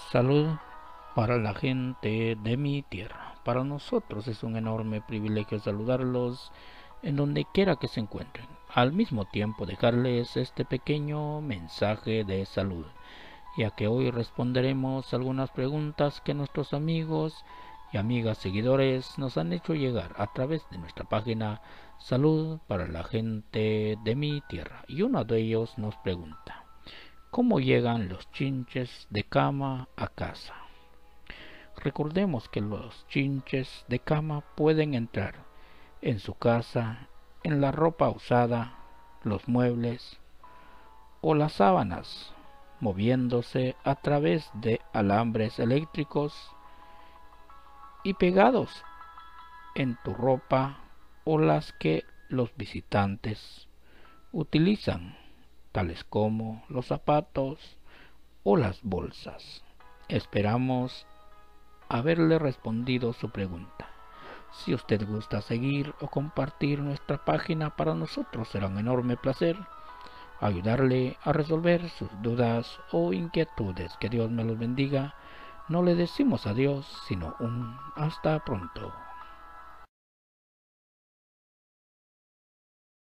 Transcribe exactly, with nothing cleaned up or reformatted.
Salud para la gente de mi tierra. Para nosotros es un enorme privilegio saludarlos en donde quiera que se encuentren. Al mismo tiempo dejarles este pequeño mensaje de salud, ya que hoy responderemos algunas preguntas que nuestros amigos y amigas seguidores nos han hecho llegar a través de nuestra página Salud para la gente de mi tierra. Y uno de ellos nos pregunta: ¿cómo llegan los chinches de cama a casa? Recordemos que los chinches de cama pueden entrar en su casa, en la ropa usada, los muebles o las sábanas, moviéndose a través de alambres eléctricos y pegados en tu ropa o las que los visitantes utilizan, tales como los zapatos o las bolsas. Esperamos haberle respondido su pregunta. Si usted gusta seguir o compartir nuestra página, para nosotros será un enorme placer ayudarle a resolver sus dudas o inquietudes. Que Dios me los bendiga. No le decimos adiós, sino un hasta pronto.